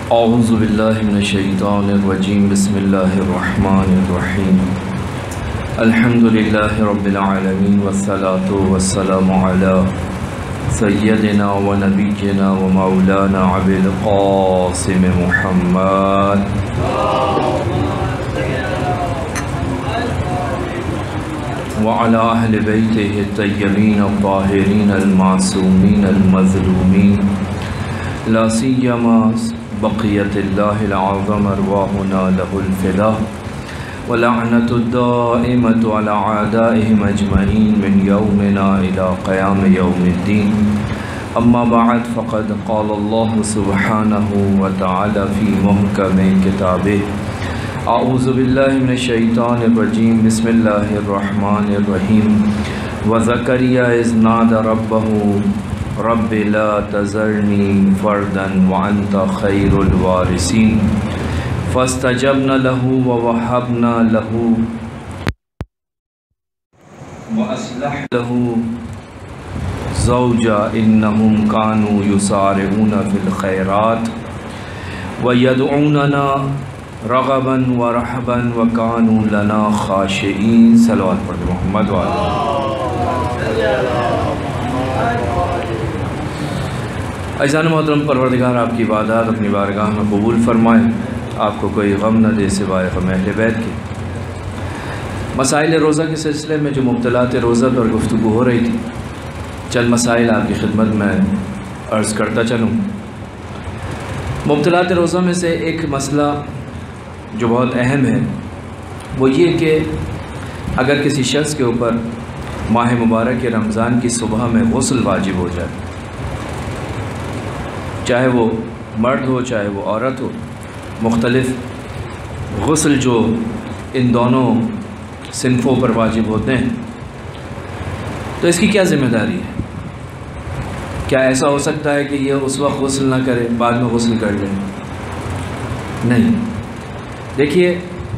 اعوذ باللہ من الشیطان الرجیم بسم اللہ الرحمن الرحیم الحمدللہ رب العالمین والصلاة والسلام علی سیدنا و نبینا و مولانا ابی القاسم محمد وعلى اہل بیتہ الطیبین الطاہرین المعصومین المظلومین لا سیما بقیت اللہ العظم ارواحنا له الفداء ولعنت الدائمۃ علی اعدائهم اجمعین من یومنا الى قیام یوم الدین اما بعد فقد قال اللہ سبحانہ وتعالی فی محکم کتابہ اعوذ باللہ من الشیطان الرجیم بسم اللہ الرحمن الرحیم وزکریا اذ نادى ربہ رب لا تذرنی فردا وانت خیر الوارثین فاستجبنا له ووهبنا له واصلحنا له زوجا انهم كانوا يسارعون في الخيرات ويدعوننا رغبا ورهبا وكانوا لنا خاشعين صلوات پڑھ محمد عزیزان محترم، پروردگار آپ کی عبادات اپنی بارگاہ میں قبول فرمائے، آپ کو کوئی غم نہ دے سوائے غم اہل بیت کے۔ مسائل روزہ کے سلسلے میں جو مبتلات روزہ پر گفتگو ہو رہی تھی، چند مسائل آپ کی خدمت میں عرض کرتا چلوں۔ مبتلات روزہ میں سے ایک مسئلہ جو بہت اہم ہے وہ یہ کہ اگر کسی شخص کے اوپر ماہ مبارک رمضان کی صبح میں غسل واجب ہو جائے، چاہے وہ مرد ہو چاہے وہ عورت ہو، مختلف غسل جو ان دونوں صنفوں پر واجب ہوتے ہیں، تو اس کی کیا ذمہ داری ہے؟ کیا ایسا ہو سکتا ہے کہ یہ اس وقت غسل نہ کرے، بعد میں غسل کر لے؟ نہیں۔ دیکھیے،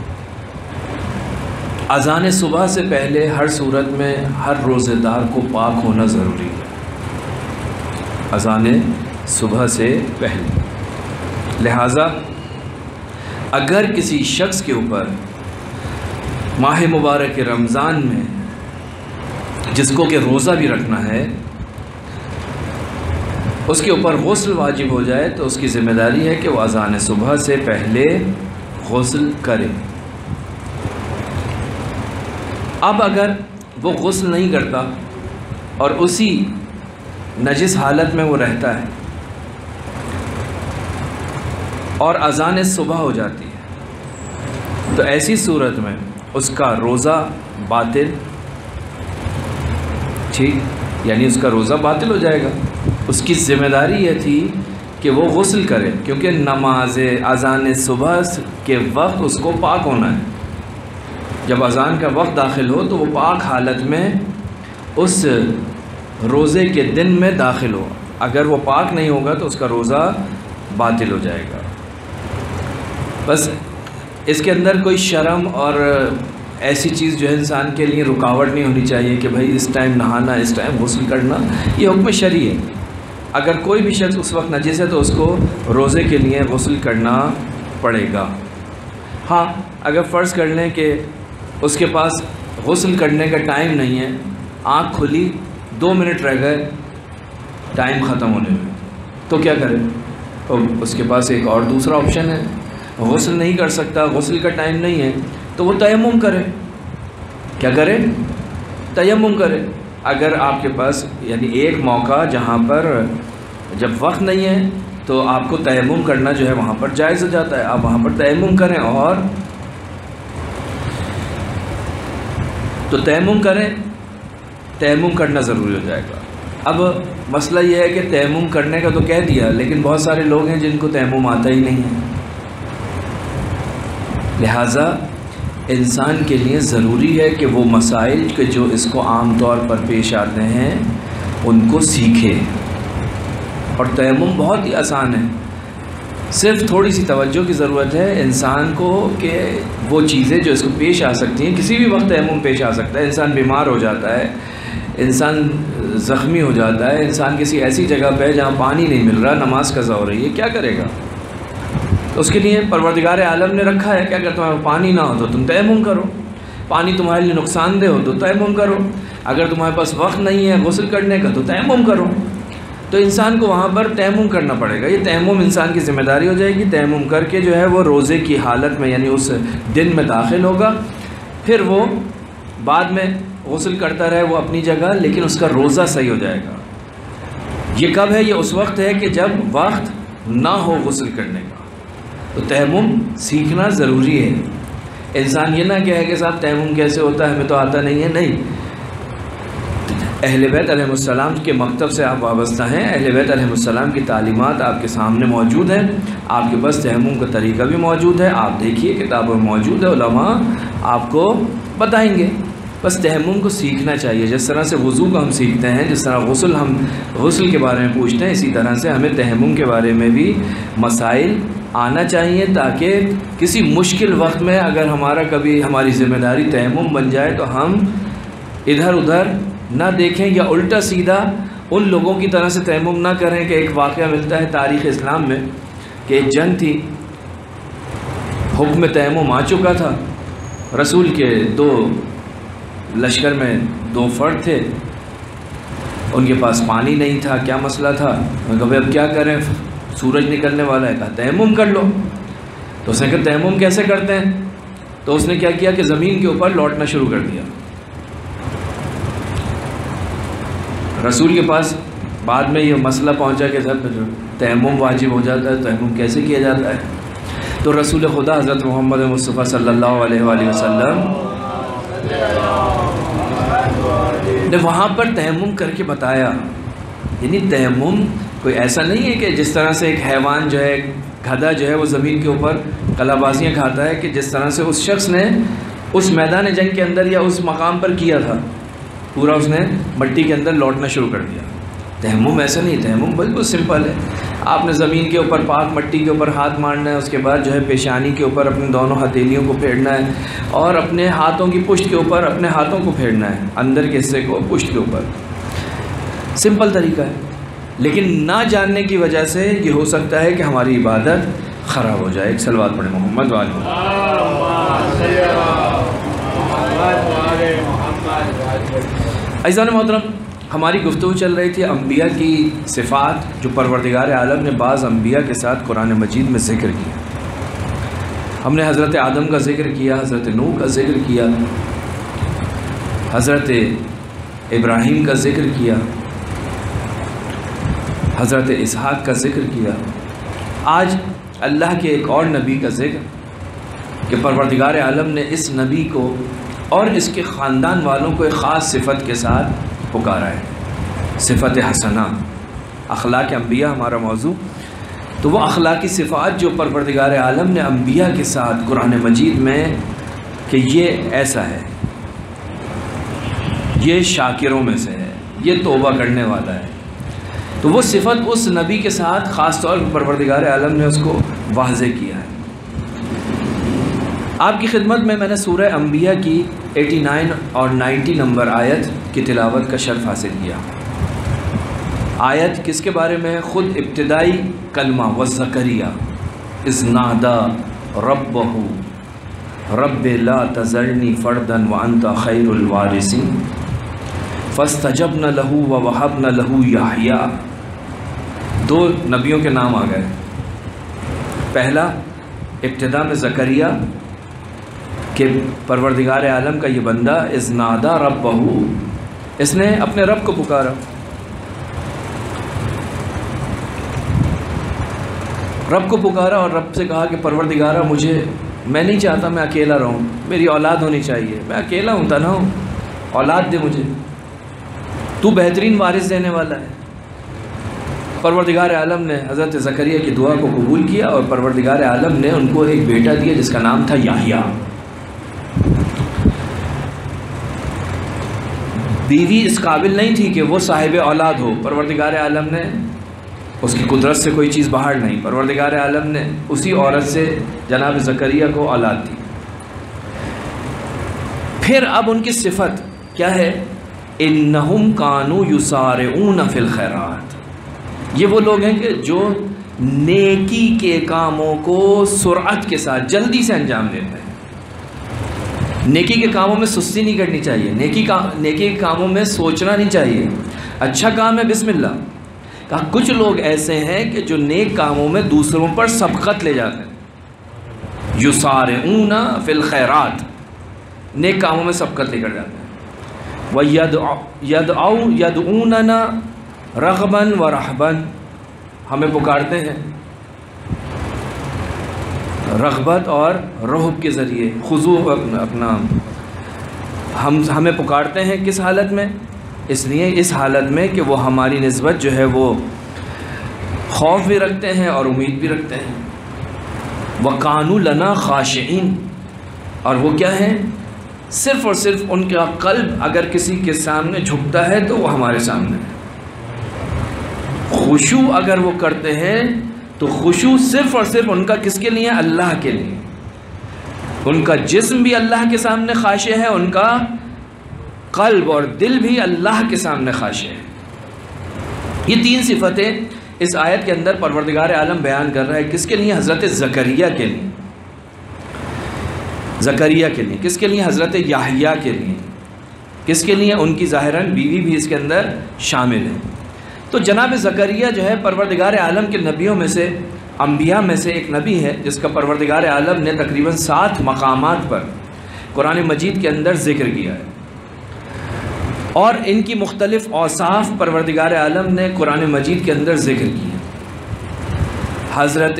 اذان صبح سے پہلے ہر صورت میں ہر روزہ دار کو پاک ہونا ضروری ہے، اذان صبح سے پہلے۔ لہٰذا اگر کسی شخص کے اوپر ماہ مبارک رمضان میں جس کو کہ روزہ بھی رکھنا ہے، اس کے اوپر غسل واجب ہو جائے تو اس کی ذمہ داری ہے کہ وہ اذان صبح سے پہلے غسل کرے۔ اب اگر وہ غسل نہیں کرتا اور اسی نجس حالت میں وہ رہتا ہے اور اذان صبح ہو جاتی ہے، تو ایسی صورت میں اس کا روزہ باطل، ٹھیک، یعنی اس کا روزہ باطل ہو جائے گا۔ اس کی ذمہ داری یہ تھی کہ وہ غسل کرے، کیونکہ نماز اذان صبح کے وقت اس کو پاک ہونا ہے۔ جب اذان کا وقت داخل ہو تو وہ پاک حالت میں اس روزے کے دن میں داخل ہو۔ اگر وہ پاک نہیں ہوگا تو اس کا روزہ باطل ہو جائے گا۔ بس اس کے اندر کوئی شرم اور ایسی چیز جو ہے انسان کے لیے رکاوٹ نہیں ہونی چاہیے کہ بھائی اس ٹائم نہانا، اس ٹائم غسل کرنا، یہ حکم شرعی ہے۔ اگر کوئی بھی شخص اس وقت نجس ہے تو اس کو روزے کے لیے غسل کرنا پڑے گا۔ ہاں، اگر فرض کر لیں کہ اس کے پاس غسل کرنے کا ٹائم نہیں ہے، آنکھ کھلی 2 منٹ رہ گئے ٹائم ختم ہونے میں، تو کیا کرے؟ تو اس کے پاس ایک اور دوسرا آپشن ہے، غسل نہیں کر سکتا، غسل کا ٹائم نہیں ہے، تو وہ تیمم کرے۔ کیا کرے؟ تیمم کرے۔ اگر آپ کے پاس یعنی ایک موقع جہاں پر جب وقت نہیں ہے تو آپ کو تیمم کرنا جو ہے وہاں پر جائز ہو جاتا ہے، آپ وہاں پر تیمم کریں، اور تو تیمم کریں، تیمم کرنا ضروری ہو جائے گا۔ اب مسئلہ یہ ہے کہ تیمم کرنے کا تو کہہ دیا، لیکن بہت سارے لوگ ہیں جن کو تیمم آتا ہی نہیں ہے۔ لہٰذا انسان کے لیے ضروری ہے کہ وہ مسائل کے جو اس کو عام طور پر پیش آتے ہیں ان کو سیکھے، اور تیمم بہت ہی آسان ہے، صرف تھوڑی سی توجہ کی ضرورت ہے انسان کو کہ وہ چیزیں جو اس کو پیش آ سکتی ہیں، کسی بھی وقت تیمم پیش آ سکتا ہے۔ انسان بیمار ہو جاتا ہے، انسان زخمی ہو جاتا ہے، انسان کسی ایسی جگہ پہ جہاں پانی نہیں مل رہا، نماز قضا ہو رہی ہے، کیا کرے گا؟ اس کے لیے پروردگار عالم نے رکھا ہے کہ اگر تمہارے پانی نہ ہو تو تم تیمم کرو، پانی تمہارے لیے نقصان دہ ہو تو تیمم کرو، اگر تمہارے پاس وقت نہیں ہے غسل کرنے کا تو تیمم کرو۔ تو انسان کو وہاں پر تیمم کرنا پڑے گا، یہ تیمم انسان کی ذمہ داری ہو جائے گی۔ تیمم کر کے جو ہے وہ روزے کی حالت میں یعنی اس دن میں داخل ہوگا، پھر وہ بعد میں غسل کرتا رہے وہ اپنی جگہ، لیکن اس کا روزہ صحیح ہو جائے گا۔ یہ کب ہے؟ یہ اس وقت ہے کہ جب وقت نہ ہو غسل کرنے کا، تو تیمم سیکھنا ضروری ہے۔ انسان یہ نہ کہے کہ صاحب تیمم کیسے ہوتا ہے، ہمیں تو آتا نہیں ہے۔ نہیں، اہل بیت علیہ السلام کے مکتب سے آپ وابستہ ہیں، اہل بیت علیہ السلام کی تعلیمات آپ کے سامنے موجود ہیں، آپ کے پاس تیمم کا طریقہ بھی موجود ہے، آپ دیکھیے کتابوں میں موجود ہے، علماء آپ کو بتائیں گے۔ بس تیمم کو سیکھنا چاہیے، جس طرح سے وضو کو ہم سیکھتے ہیں، جس طرح ہم غسل کے بارے میں پوچھتے ہیں، اسی طرح سے ہمیں تیمم کے بارے میں بھی مسائل آنا چاہیے، تاکہ کسی مشکل وقت میں اگر کبھی ہماری ذمہ داری تیمم بن جائے تو ہم ادھر ادھر نہ دیکھیں یا الٹا سیدھا ان لوگوں کی طرح سے تیمم نہ کریں۔ کہ ایک واقعہ ملتا ہے تاریخ اسلام میں کہ ایک جنگ تھی، حکم تیمم آ چکا تھا، رسول کے دو لشکر میں دو فرد تھے، ان کے پاس پانی نہیں تھا، کیا مسئلہ تھا؟ میں کہا اب کیا کریں، سورج نکلنے والا ہے، کہا تیمم کر لو۔ تو اس نے کہا تیمم کیسے کرتے ہیں؟ تو اس نے کیا کیا کہ زمین کے اوپر لوٹنا شروع کر دیا۔ رسول کے پاس بعد میں یہ مسئلہ پہنچا کہ سب تیمم واجب ہو جاتا ہے، تیمم کیسے کیا جاتا ہے؟ تو رسول خدا حضرت محمد مصطفیٰ صلی اللہ علیہ وآلہ وسلم نے وہاں پر تیمم کر کے بتایا۔ یعنی تیمم کوئی ایسا نہیں ہے کہ جس طرح سے ایک حیوان جو ہے، گدھا جو ہے وہ زمین کے اوپر قلابازیاں کھاتا ہے، کہ جس طرح سے اس شخص نے اس میدان جنگ کے اندر یا اس مقام پر کیا تھا، پورا اس نے مٹی کے اندر لوٹنا شروع کر دیا۔ تیمم ایسا نہیں، تیمم بالکل سمپل ہے۔ آپ نے زمین کے اوپر پاک مٹی کے اوپر ہاتھ مارنا ہے، اس کے بعد جو ہے پیشانی کے اوپر اپنے دونوں ہتھیلیوں کو پھیرنا ہے، اور اپنے ہاتھوں کی پشت کے اوپر اپنے ہاتھوں کو پھیرنا ہے، اندر کے حصے کو پشت کے اوپر۔ سمپل طریقہ ہے، لیکن نہ جاننے کی وجہ سے یہ ہو سکتا ہے کہ ہماری عبادت خراب ہو جائے۔ ایک صلوات پڑھیں محمد والے۔ عزیزان محترم، ہماری گفتگو چل رہی تھی انبیاء کی صفات جو پروردگار عالم نے بعض انبیاء کے ساتھ قرآن مجید میں ذکر کیا۔ ہم نے حضرت آدم کا ذکر کیا، حضرت نوح کا ذکر کیا، حضرت ابراہیم کا ذکر کیا، حضرت اسحاق کا ذکر کیا۔ آج اللہ کے ایک اور نبی کا ذکر کہ پروردگار عالم نے اس نبی کو اور اس کے خاندان والوں کو ایک خاص صفت کے ساتھ پکارا ہے، صفت حسنہ۔ اخلاق انبیاء ہمارا موضوع، تو وہ اخلاقی صفات جو پروردگار عالم نے انبیاء کے ساتھ قرآن مجید میں کہ یہ ایسا ہے، یہ شاکروں میں سے ہے، یہ توبہ کرنے والا ہے، تو وہ صفت اس نبی کے ساتھ خاص طور پر پروردگار عالم نے اس کو واضح کیا ہے۔ آپ کی خدمت میں نے سورہ انبیاء کی 89 اور 90 نمبر آیت کی تلاوت کا شرف حاصل کیا۔ آیت کس کے بارے میں؟ خود ابتدائی کلمہ وَزَكَرِيَّا اِذْ نَادَى رَبَّهُ رَبِّ لَا تَذَرْنِي فَرْدًا وَأَنْتَ خَيْرُ الْوَارِثِينَ فَاسْتَجَبْنَا لَهُ وَوَهَبْنَا لَهُ يَحْيَىٰ۔ دو نبیوں کے نام آ گئے۔ پہلا ابتدا میں زکریا کہ پروردگار عالم کا یہ بندہ اذ نادا ربہ، اس نے اپنے رب کو پکارا، رب کو پکارا اور رب سے کہا کہ پروردگارہ میں نہیں چاہتا میں اکیلا رہوں، میری اولاد ہونی چاہیے، میں اکیلا ہوں، تنہا ہوں، اولاد دے مجھے، تو بہترین وارث دینے والا ہے۔ پروردگار عالم نے حضرت زکریا کی دعا کو قبول کیا اور پروردگار عالم نے ان کو ایک بیٹا دیا جس کا نام تھا یحییٰ۔ بیوی اس قابل نہیں تھی کہ وہ صاحب اولاد ہو، پروردگار عالم نے اس کی قدرت سے کوئی چیز باہر نہیں، پروردگار عالم نے اسی عورت سے جناب زکریا کو اولاد دی۔ پھر اب ان کی صفت کیا ہے؟ انہم کانوا یسارعون فی الخیرات، یہ وہ لوگ ہیں کہ جو نیکی کے کاموں کو سرعت کے ساتھ جلدی سے انجام دیتا ہے۔ نیکی کے کاموں میں سستی نہیں کرنی چاہیے، نیکی کے کاموں میں سوچنا نہیں چاہیے۔ اچھا کام ہے بسم اللہ، کہا کچھ لوگ ایسے ہیں کہ جو نیک کاموں میں دوسروں پر سبقت لے جاتے ہیں، یسارعون فی الخیرات، نیک کاموں میں سبقت لے کر جاتے ہیں۔ وَيَدْعُونَنَا رَغْبًا وَرَحْبًا، ہمیں پکارتے ہیں رغبت اور رہب کے ذریعے، خضوع اپنا ہمیں پکارتے ہیں کس حالت میں؟ اس لیے اس حالت میں کہ وہ ہماری نسبت جو ہے وہ خوف بھی رکھتے ہیں اور امید بھی رکھتے ہیں۔ وَقَانُوا لَنَا خَاشِعِينَ، اور وہ کیا ہیں؟ صرف اور صرف ان کا قلب اگر کسی کے سامنے جھکتا ہے تو وہ ہمارے سامنے ہے۔ خشوع اگر وہ کرتے ہیں تو خشوع صرف اور صرف ان کا کس کے لیے؟ اللہ کے لیے۔ ان کا جسم بھی اللہ کے سامنے خاشع ہے، ان کا قلب اور دل بھی اللہ کے سامنے خاشع ہے۔ یہ تین صفتیں اس آیت کے اندر پروردگار عالم بیان کر رہا ہے، کس کے لیے؟ حضرت زکریا کے لیے، زکریا کے لیے۔ کس کے لیے؟ حضرت یحییٰ کے لیے۔ کس کے لیے؟ ان کی ظاہراً بیوی بھی اس کے اندر شامل ہے۔ تو جناب زکریا جو ہے پروردگار عالم کے نبیوں میں سے، انبیاء میں سے ایک نبی ہے جس کا پروردگار عالم نے تقریباً 7 مقامات پر قرآن مجید کے اندر ذکر کیا ہے، اور ان کی مختلف اوصاف پروردگار عالم نے قرآن مجید کے اندر ذکر کی ہے۔ حضرت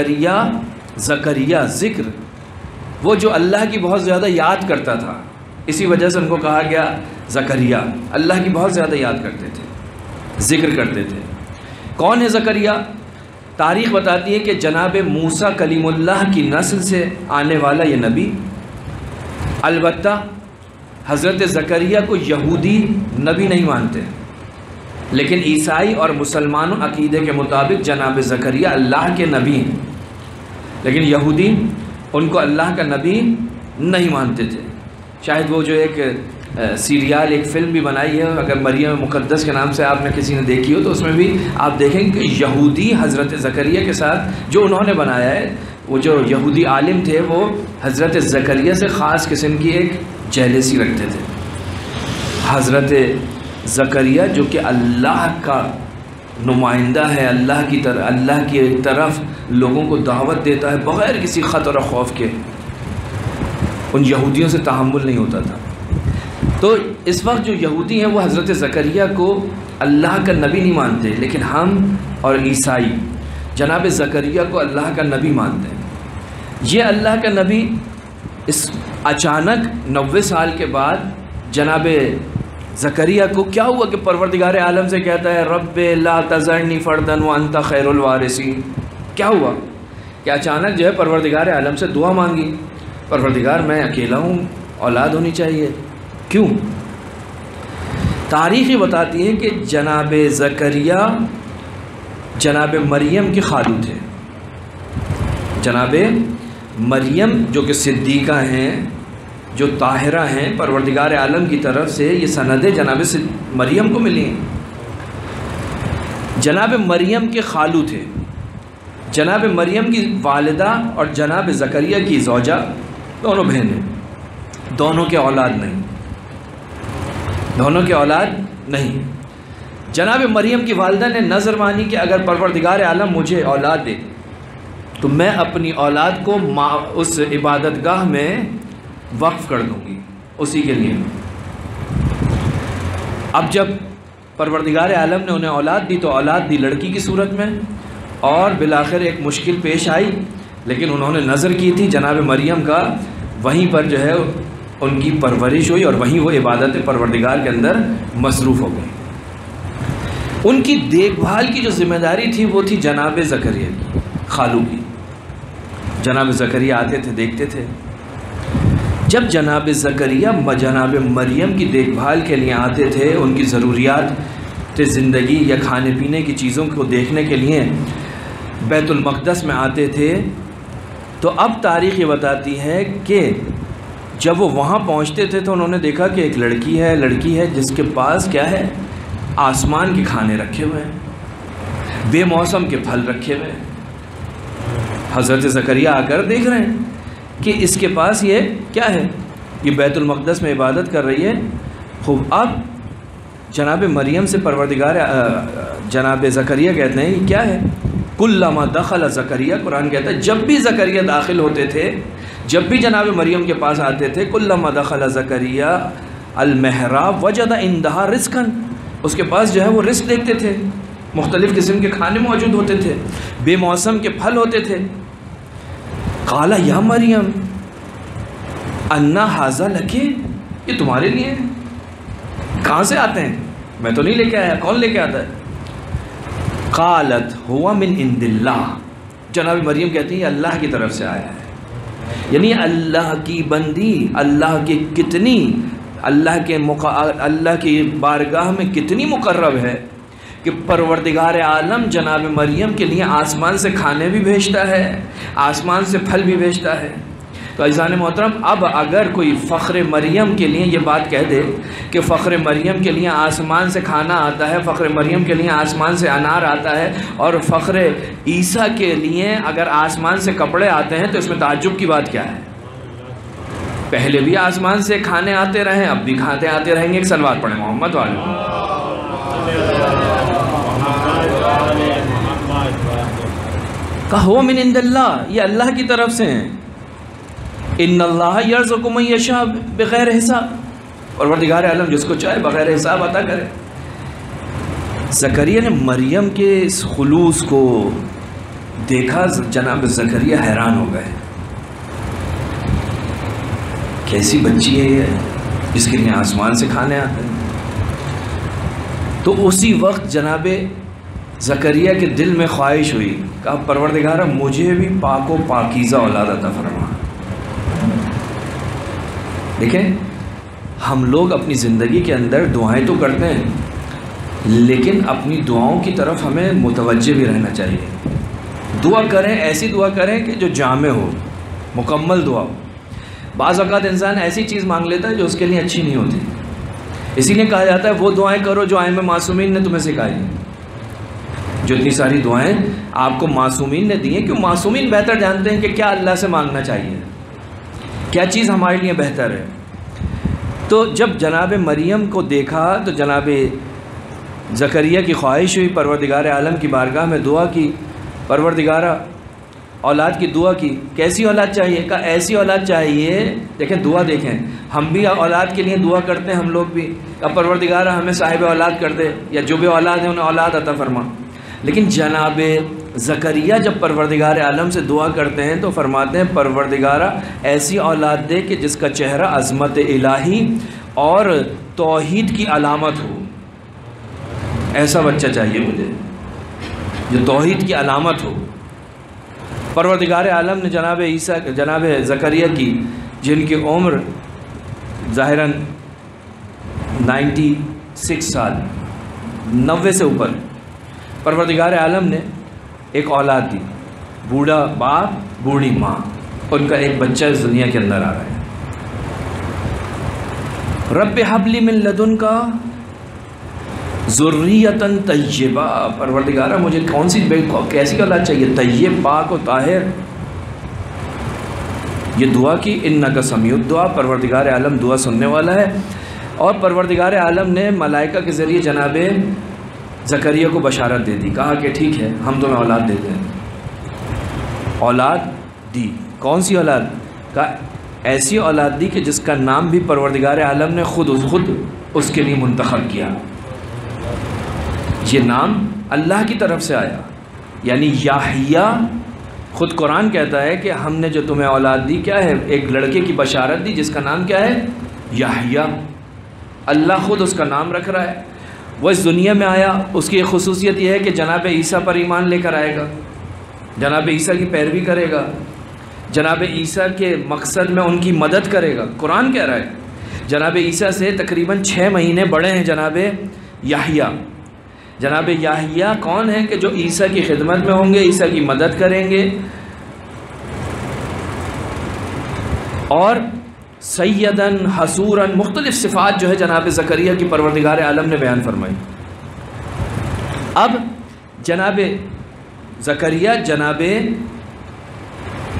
زکریا ذکر، وہ جو اللہ کی بہت زیادہ یاد کرتا تھا، اسی وجہ سے ان کو کہا گیا زکریا، اللہ کی بہت زیادہ یاد کرتے تھے، ذکر کرتے تھے۔ کون ہے زکریا؟ تاریخ بتاتی ہے کہ جناب موسیٰ کلیم اللہ کی نسل سے آنے والا یہ نبی۔ البتہ حضرت زکریا کو یہودی نبی نہیں مانتے، لیکن عیسائی اور مسلمانوں عقیدے کے مطابق جناب زکریا اللہ کے نبی ہیں، لیکن یہودی ان کو اللہ کا نبی نہیں مانتے تھے۔ شاید وہ جو ایک سیریال، ایک فلم بھی بنائی ہے، اگر مریم مقدس کے نام سے آپ نے کسی نے دیکھی ہو تو اس میں بھی آپ دیکھیں کہ یہودی حضرت زکریا کے ساتھ جو انہوں نے بنایا ہے، وہ جو یہودی عالم تھے وہ حضرت زکریا سے خاص قسم کی ایک جیلسی رکھتے تھے۔ حضرت زکریا جو کہ اللہ کا نمائندہ ہے، اللہ کی طرف لوگوں کو دعوت دیتا ہے بغیر کسی خطر و خوف کے، ان یہودیوں سے تحمل نہیں ہوتا تھا۔ تو اس وقت جو یہودی ہیں وہ حضرت زکریا کو اللہ کا نبی نہیں مانتے، لیکن ہم اور عیسائی جناب زکریا کو اللہ کا نبی مانتے ہیں۔ یہ اللہ کا نبی اس اچانک 90 سال کے بعد جناب زکریا کو کیا ہوا کہ پروردگار عالم سے کہتا ہے رب لا تذرنی فردا وانت خیر الوارثین؟ کیا ہوا کہ اچانک جو ہے پروردگار عالم سے دعا مانگی، پروردگار میں اکیلا ہوں، اولاد ہونی چاہیے، کیوں؟ تاریخ بتاتی ہے کہ جناب زکریا جناب مریم کے خالو تھے۔ جناب مریم جو کہ صدیقہ ہیں، جو طاہرہ ہیں، پروردگار عالم کی طرف سے یہ سندیں جناب مریم کو ملی ہیں۔ جناب مریم کے خالو تھے، جناب مریم کی والدہ اور جناب زکریا کی زوجہ دونوں بہنیں، دونوں کے اولاد نہیں، دونوں کے اولاد نہیں۔ جناب مریم کی والدہ نے نظر مانی کہ اگر پروردگار عالم مجھے اولاد دے تو میں اپنی اولاد کو اس عبادت گاہ میں وقف کر دوں گی، اسی کے لیے۔ اب جب پروردگار عالم نے انہیں اولاد دی تو اولاد دی لڑکی کی صورت میں، اور بالآخر ایک مشکل پیش آئی، لیکن انہوں نے نظر کی تھی جناب مریم کا، وہیں پر جو ہے ان کی پرورش ہوئی اور وہیں وہ عبادت پروردگار کے اندر مصروف ہو گئی۔ ان کی دیکھ بھال کی جو ذمہ داری تھی وہ تھی جناب زکریا کی، خالو کی۔ جناب زکریا آتے تھے، دیکھتے تھے۔ جب جناب زکریا جناب مریم کی دیکھ بھال کے لیے آتے تھے، ان کی ضروریات زندگی یا کھانے پینے کی چیزوں کو دیکھنے کے لیے بیت المقدس میں آتے تھے، تو اب تاریخ یہ بتاتی ہے کہ جب وہ وہاں پہنچتے تھے تو انہوں نے دیکھا کہ ایک لڑکی ہے جس کے پاس کیا ہے؟ آسمان کے کھانے رکھے ہوئے ہیں، بے موسم کے پھل رکھے ہوئے ہیں، حضرت زکریا آ کر دیکھ رہے ہیں کہ اس کے پاس یہ کیا ہے، یہ بیت المقدس میں عبادت کر رہی ہے۔ خوب، اب جناب مریم سے پروردگار جناب زکریا کہتے ہیں یہ کیا ہے؟ کلما دخل زکریا، قرآن کہتا ہے جب بھی زکریا داخل ہوتے تھے، جب بھی جناب مریم کے پاس آتے تھے، کلما دخل زکریا المحراب وجد عندها رزقا، اس کے پاس جو ہے وہ رزق دیکھتے تھے، مختلف قسم کے کھانے موجود ہوتے تھے، بے موسم کے پھل ہوتے تھے۔ قال یا مریم انا ھذا لک، یہ تمہارے لیے ہے، کہاں سے آتے ہیں؟ میں تو نہیں لے کے آیا، کون لے کے آتا ہے؟ قالت ہوا من عند اللہ، جناب مریم کہتی ہیں یہ اللہ کی طرف سے آیا ہے، یعنی اللہ کی بندی، اللہ کی کتنی، اللہ کی بارگاہ میں کتنی مقرب ہے کہ پروردگار عالم جناب مریم کے لیے آسمان سے کھانے بھی بھیجتا ہے، آسمان سے پھل بھی بھیجتا ہے۔ تو عزیزان محترم، اب اگر کوئی فخر مریم کے لیے یہ بات کہہ دے کہ فخر مریم کے لیے آسمان سے کھانا آتا ہے، فخر مریم کے لیے آسمان سے انار آتا ہے، اور فخر عیسیٰ کے لیے اگر آسمان سے کپڑے آتے ہیں، تو اس میں تعجب کی بات کیا ہے؟ پہلے بھی آسمان سے کھانے آتے رہے، اب بھی کھاتے آتے رہیں گے۔ ایک صلوات پڑھیں محمد والے۔ کہا ہو من عند اللہ، یہ اللہ کی طرف سے ہیں۔ ان اللہ یرزق من یشاء بغیر حساب، پروردگار عالم جس کو چاہے بغیر حساب عطا کرے۔ زکریا نے مریم کے اس خلوص کو دیکھا، جناب زکریا حیران ہو گئے، کیسی بچی ہے یہ جس کے لیے آسمان سے کھانے آتے ہیں۔ تو اسی وقت جناب زکریا کے دل میں خواہش ہوئی، کہا پروردگارہ مجھے بھی پاک و پاکیزہ اولاد عطا فرما۔ دیکھیں، ہم لوگ اپنی زندگی کے اندر دعائیں تو کرتے ہیں، لیکن اپنی دعاؤں کی طرف ہمیں متوجہ بھی رہنا چاہیے۔ دعا کریں، ایسی دعا کریں کہ جو جامع ہو، مکمل دعا ہو۔ بعض اوقات انسان ایسی چیز مانگ لیتا ہے جو اس کے لیے اچھی نہیں ہوتی، اسی لیے کہا جاتا ہے وہ دعائیں کرو جو ائمہ معصومین نے تمہیں سکھائی۔ جو اتنی ساری دعائیں آپ کو معصومین نے دی ہیں، کیوں؟ معصومین بہتر جانتے ہیں کہ کیا اللہ سے مانگنا چاہیے، کیا چیز ہمارے لیے بہتر ہے۔ تو جب جناب مریم کو دیکھا تو جناب زکریا کی خواہش ہوئی، پروردگار عالم کی بارگاہ میں دعا کی، پروردگارہ اولاد کی دعا کی، کیسی اولاد چاہیے؟ کہا ایسی اولاد چاہیے، دیکھیں دعا دیکھیں، ہم بھی اولاد کے لیے دعا کرتے ہیں، ہم لوگ بھی، کہا پروردگارہ ہمیں صاحب اولاد کر دے، یا جو بھی اولاد ہیں انہیں اولاد عطا فرما۔ لیکن جناب زکریا جب پروردگار عالم سے دعا کرتے ہیں تو فرماتے ہیں پروردگارہ ایسی اولاد دے کہ جس کا چہرہ عظمت الہی اور توحید کی علامت ہو، ایسا بچہ چاہیے مجھے جو توحید کی علامت ہو۔ پروردگار عالم نے جناب زکریا کی، جن کی عمر ظاہراً 96 سال، 90 سے اوپر، پروردگار عالم نے ایک اولاد دی، بوڑھا باپ بوڑھی ماں، ان کا ایک بچہ اس دنیا کے اندر آ رہا ہے۔ رب حب لی من لدنک ذریۃ طیبہ، پروردگارہ مجھے کون سی کیسی اولاد چاہیے؟ طیب، پاک و طاہر۔ یہ دعا کی، انک سمیع الدعا، پروردگار عالم دعا سننے والا ہے۔ اور پروردگار عالم نے ملائکہ کے ذریعے جناب زکریا کو بشارت دے دی، کہا کہ ٹھیک ہے ہم تمہیں اولاد دیتے ہیں۔ اولاد دی، کون سی اولاد؟ کہا ایسی اولاد دی کہ جس کا نام بھی پروردگار عالم نے خود اس کے لیے منتخب کیا۔ یہ نام اللہ کی طرف سے آیا، یعنی یحییٰ۔ خود قرآن کہتا ہے کہ ہم نے جو تمہیں اولاد دی کیا ہے؟ ایک لڑکے کی بشارت دی جس کا نام کیا ہے؟ یحییٰ۔ اللہ خود اس کا نام رکھ رہا ہے۔ وہ اس دنیا میں آیا، اس کی ایک خصوصیت یہ ہے کہ جناب عیسیٰ پر ایمان لے کر آئے گا، جناب عیسیٰ کی پیروی کرے گا، جناب عیسیٰ کے مقصد میں ان کی مدد کرے گا۔ قرآن کہہ رہا ہے جناب عیسیٰ سے تقریباً 6 مہینے بڑے ہیں جناب یحییٰ۔ جناب یحییٰ کون ہیں کہ جو عیسیٰ کی خدمت میں ہوں گے، عیسیٰ کی مدد کریں گے، اور سیدن حسوراً، مختلف صفات جو ہے جناب زکریا کی پروردگار عالم نے بیان فرمائی۔ اب جناب زکریا جناب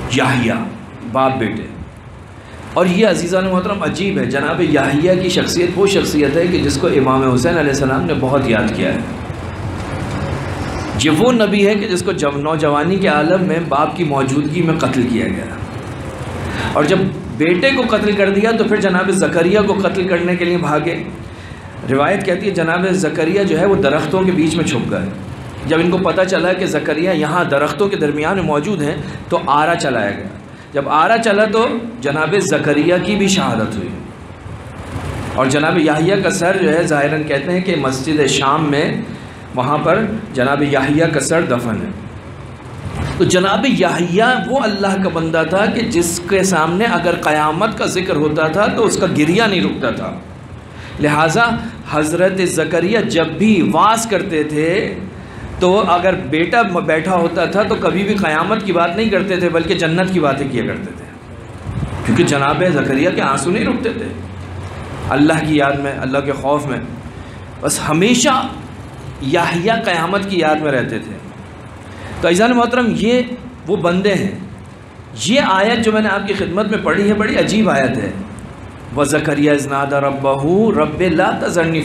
یحییٰ باپ بیٹے. اور یہ عزیزان محترم عجیب ہے، جناب یحییٰ کی شخصیت وہ شخصیت ہے کہ جس کو امام حسین علیہ السلام نے بہت یاد کیا ہے. یہ وہ نبی ہے کہ جس کو نوجوانی کے عالم میں باپ کی موجودگی میں قتل کیا گیا، اور جب بیٹے کو قتل کر دیا تو پھر جناب زکریا کو قتل کرنے کے لیے بھاگے. روایت کہتی ہے جناب زکریا جو ہے وہ درختوں کے بیچ میں چھپ گئے. جب ان کو پتہ چلا کہ زکریا یہاں درختوں کے درمیان میں موجود ہیں تو آرا چلایا گیا. جب آرا چلا تو جناب زکریا کی بھی شہادت ہوئی، اور جناب یحییٰ کا سر جو ہے ظاہراً کہتے ہیں کہ مسجد شام میں وہاں پر جناب یحییٰ کا سر دفن ہے. تو جناب یحییٰ وہ اللہ کا بندہ تھا کہ جس کے سامنے اگر قیامت کا ذکر ہوتا تھا تو اس کا گریہ نہیں رکتا تھا. لہٰذا حضرت زکریا جب بھی واز کرتے تھے تو اگر بیٹا بیٹھا ہوتا تھا تو کبھی بھی قیامت کی بات نہیں کرتے تھے بلکہ جنت کی باتیں کیا کرتے تھے، کیونکہ جناب زکریا کے آنسو نہیں رکتے تھے اللہ کی یاد میں، اللہ کے خوف میں. بس ہمیشہ یحییٰ قیامت کی یاد میں رہتے تھے. تو عزیزان محترم یہ وہ بندے ہیں. یہ آیت جو میں نے آپ کی خدمت میں پڑھی ہے بڑی عجیب آیت ہے. وَزَكَرِيَّا إِذْ نَادَىٰ رَبَّهُ رَبِّ لَا تَذَرْنِي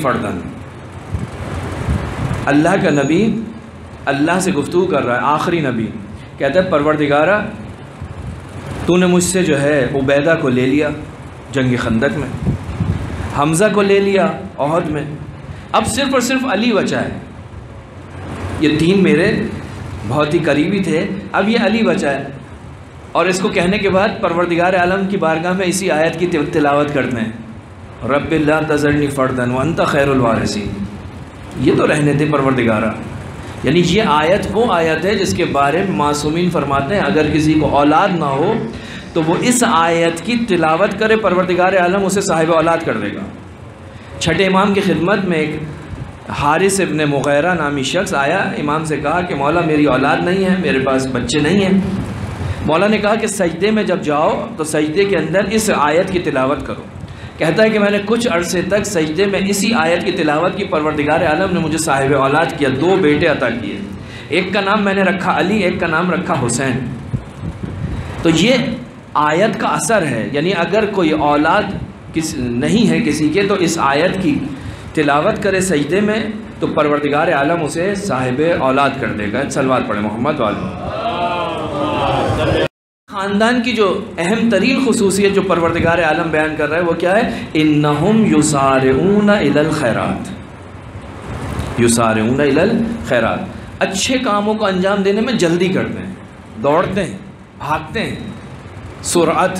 فَرْدًا. اللہ کا نبی اللہ سے گفتگو کر رہا ہے، آخری نبی کہتا ہے پروردگارا تو نے مجھ سے جو ہے عبیدہ کو لے لیا جنگ خندق میں، حمزہ کو لے لیا احد میں، اب صرف اور صرف علی بچا ہے. یہ تین میرے بہت ہی قریبی تھے، اب یہ علی بچا ہے. اور اس کو کہنے کے بعد پروردگار عالم کی بارگاہ میں اسی آیت کی تلاوت کرتے ہیں، رب لا تذرنی فردا وانت خیر الوارثین. یہ تو رہنے دے پروردگارا. یعنی یہ آیت وہ آیت ہے جس کے بارے میں معصومین فرماتے ہیں اگر کسی کو اولاد نہ ہو تو وہ اس آیت کی تلاوت کرے، پروردگار عالم اسے صاحب اولاد کر دے گا. چھٹے امام کی خدمت میں ایک حارث ابن مغیرہ نامی شخص آیا، امام سے کہا کہ مولا میری اولاد نہیں ہے، میرے پاس بچے نہیں ہیں. مولا نے کہا کہ سجدے میں جب جاؤ تو سجدے کے اندر اس آیت کی تلاوت کرو. کہتا ہے کہ میں نے کچھ عرصے تک سجدے میں اسی آیت کی تلاوت کی، پروردگار عالم نے مجھے صاحب اولاد کیا، 2 بیٹے عطا کیے. ایک کا نام میں نے رکھا علی، ایک کا نام رکھا حسین. تو یہ آیت کا اثر ہے، یعنی اگر کوئی اولاد نہیں ہے کسی کے تو اس آیت کی تلاوت کرے سجدے میں تو پروردگار عالم اسے صاحب اولاد کر دے گا. صلوات پڑھیں محمد والے. خاندان کی جو اہم ترین خصوصیت جو پروردگار عالم بیان کر رہا ہے وہ کیا ہے؟ انہم یسارعون الی الخیرات. یسارعون الی الخیرات، اچھے کاموں کو انجام دینے میں جلدی کرتے ہیں، دوڑتے ہیں، بھاگتے ہیں. سرعت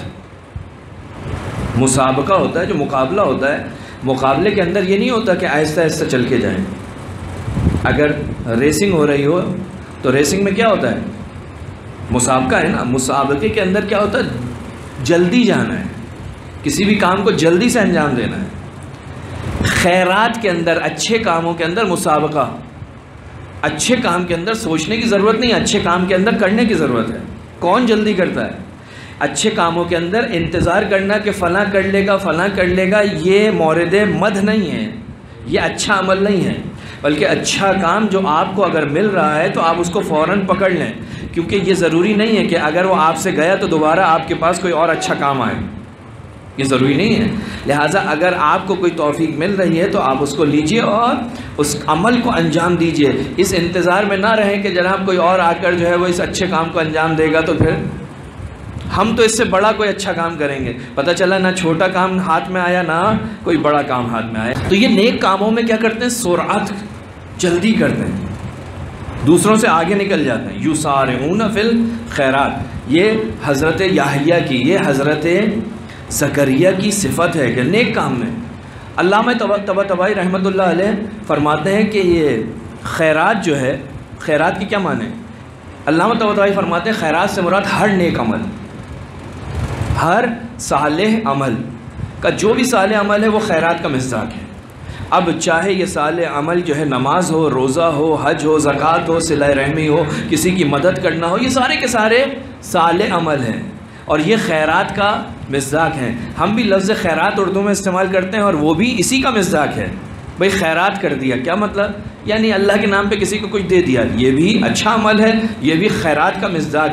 مسابقہ ہوتا ہے، جو مقابلہ ہوتا ہے، مقابلے کے اندر یہ نہیں ہوتا کہ آہستہ آہستہ چل کے جائیں. اگر ریسنگ ہو رہی ہو تو ریسنگ میں کیا ہوتا ہے؟ مسابقہ ہے نا. مسابقے کے اندر کیا ہوتا ہے؟ جلدی جانا ہے، کسی بھی کام کو جلدی سے انجام دینا ہے. خیرات کے اندر، اچھے کاموں کے اندر مسابقہ. اچھے کام کے اندر سوچنے کی ضرورت نہیں، اچھے کام کے اندر کرنے کی ضرورت ہے. کون جلدی کرتا ہے؟ اچھے کاموں کے اندر انتظار کرنا کہ فلاں کر لے گا فلاں کر لے گا، یہ مورد مدح نہیں ہے، یہ اچھا عمل نہیں ہے. بلکہ اچھا کام جو آپ کو اگر مل رہا ہے تو آپ اس کو فوراً پکڑ لیں، کیونکہ یہ ضروری نہیں ہے کہ اگر وہ آپ سے گیا تو دوبارہ آپ کے پاس کوئی اور اچھا کام آئے. یہ ضروری نہیں ہے. لہٰذا اگر آپ کو کوئی توفیق مل رہی ہے تو آپ اس کو لیجئے اور اس عمل کو انجام دیجئے. اس انتظار میں نہ رہیں کہ جناب کوئی اور آ کر جو ہے وہ اس اچھے کام کو انجام دے گا تو پھر ہم تو اس سے بڑا کوئی اچھا کام کریں گے. پتہ چلا نہ چھوٹا کام ہاتھ میں آیا نہ کوئی بڑا کام ہاتھ میں آیا. تو یہ نیک کاموں میں کیا کرتے ہیں؟ سرعت، جلدی کرتے ہیں، دوسروں سے آگے نکل جاتے ہیں. یسارعون فی الخیرات. یہ حضرت یحییٰ کی، یہ حضرت زکریا کی صفت ہے کہ نیک کام میں. علامہ طباطبائی رحمۃ اللہ علیہ فرماتے ہیں کہ یہ خیرات جو ہے، خیرات کی کیا معنی ہے؟ علامہ طباطبائی فرماتے ہیں خیرات سے مراد ہر نیک عمل، ہر صالح عمل کا، جو بھی صالح عمل ہے وہ خیرات کا مصداق ہے. اب چاہے یہ صالح عمل جو ہے نماز ہو، روزہ ہو، حج ہو، زکوٰۃ ہو، صلہ رحمی ہو، کسی کی مدد کرنا ہو، یہ سارے کے سارے صالح عمل ہیں اور یہ خیرات کا مصداق ہیں. ہم بھی لفظ خیرات اردو میں استعمال کرتے ہیں اور وہ بھی اسی کا مصداق ہے. بھئی خیرات کر دیا، کیا مطلب؟ یعنی اللہ کے نام پہ کسی کو کچھ دے دیا، یہ بھی اچھا عمل ہے، یہ بھی خیرات کا مصداق ہے.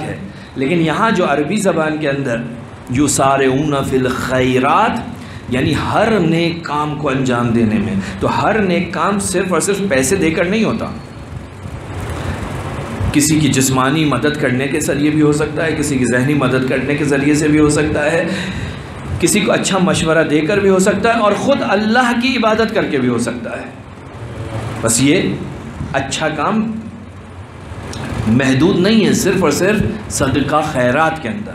لیکن یہاں جو عربی زبان کے اندر یسارعون فی الخیرات یعنی ہر نیک کام کو انجام دینے میں، تو ہر نیک کام صرف اور صرف پیسے دے کر نہیں ہوتا، کسی کی جسمانی مدد کرنے کے ذریعے بھی ہو سکتا ہے، کسی کی ذہنی مدد کرنے کے ذریعے سے بھی ہو سکتا ہے، کسی کو اچھا مشورہ دے کر بھی ہو سکتا ہے، اور خود اللہ کی عبادت کر کے بھی ہو سکتا ہے۔ بس یہ اچھا کام محدود نہیں ہے صرف اور صرف صدقہ خیرات کے اندر۔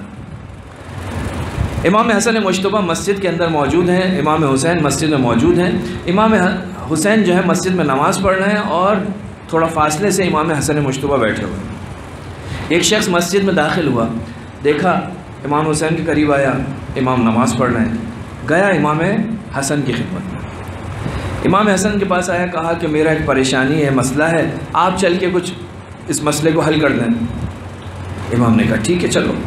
امام حسن مجتبیٰ مسجد کے اندر موجود ہیں، امام حسین مسجد میں موجود ہیں۔ امام حسین جو ہے مسجد میں نماز پڑھ رہے ہیں اور تھوڑا فاصلے سے امام حسن مجتبیٰ بیٹھے ہوئے۔ ایک شخص مسجد میں داخل ہوا، دیکھا امام حسین کے قریب آیا، امام نماز پڑھ رہے ہیں، گیا امام حسن کی خدمت میں، امام حسن کے پاس آیا، کہا کہ میرا ایک پریشانی ہے، مسئلہ ہے، آپ چل کے کچھ اس مسئلے کو حل کر دیں۔ امام نے کہا ٹھیک ہے چلو۔